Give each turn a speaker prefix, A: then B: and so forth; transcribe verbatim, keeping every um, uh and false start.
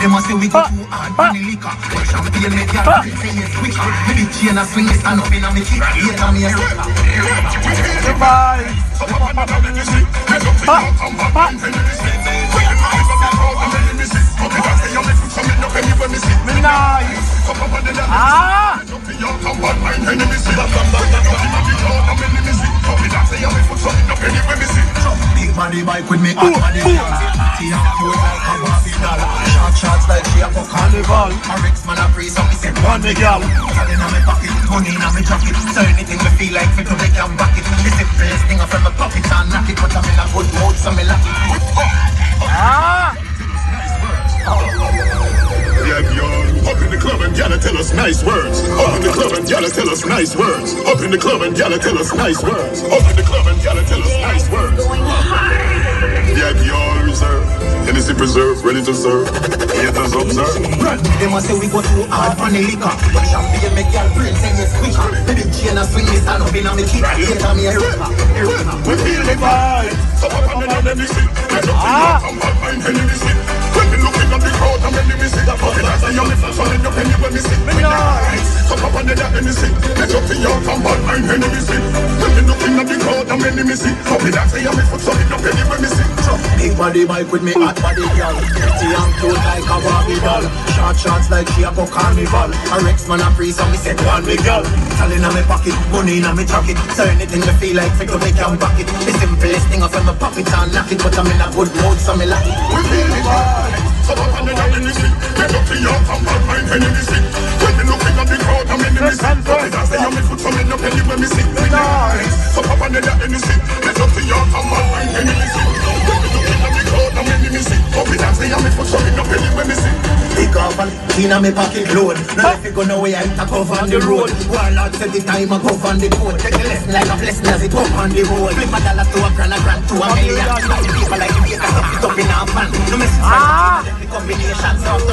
A: They must say we go too hard on the liquor. Champagne make your heart say yes quicker. Maybe chain a swing, stand up in a me kick. Later me a rocker.
B: Goodbye. Ah!
A: Big body bike with me, hot body girl. She a cute like a Barbie doll. Short shots like she a for carnival. A Rex man a free, so me say run me girl. Tell in my pocket, money in my jacket. So anything me feel like fit to make them back it. This is the first thing I from my pocket and knock it, but I'm in a good mood, so me lucky.
B: Ah!
C: Yeah, y'all. Up in the club and y'all tell us nice words. Up in the club and y'all tell us nice words. Up in the club and y'all tell us nice words. Up in the club and y'all tell us nice words. Yeah, y'all reserve. Hennessy preserve, ready to serve. Haters observe.
A: They must say we go too hard on the liquor. But champagne make y'all brain say yes quicker. Maybe chain a swing, stand up in a me kick. Later me a rocker.
C: We feel the vibe. So up on the Hennessy. Let up to you, come back behind Hennessy. When we looking at the crowd, I'm in the city. That's a young man, so in your penny when we sit. So up on the Hennessy. Let up to you, come back behind Hennessy. When we looking at the crowd, I'm in the city. So that's a young man, so in your penny when we sit.
A: Big body bike with me hot body girl. Pretty and cute like a Barbie doll. Short shots like she a go carnival. A Rex man a free, so me say one big girl. Tell in my pocket, money in my jacket. So anything me feel like fit to make them back it. The simplest thing off in my pocket and knock it, but I'm in a good mood, so me like it.
C: We feel the vibe. So up on the Hennessy. Let up to you, come back behind Hennessy. When we looking at the crowd, I'm in the city. So that's a young man, so in your penny when we sit. So up on the Hennessy. Let up to you, come back behind Hennessy.
A: Pick up and clean on me pocket load. Now if you go nowhere, I talk off on the road. Warlord said the time I go on the boat. Take a lesson like a blessing as it go on the road. Flip a dollar to a grand, a grand to a million. People like you get a hit up in our fan. No message like the combination. So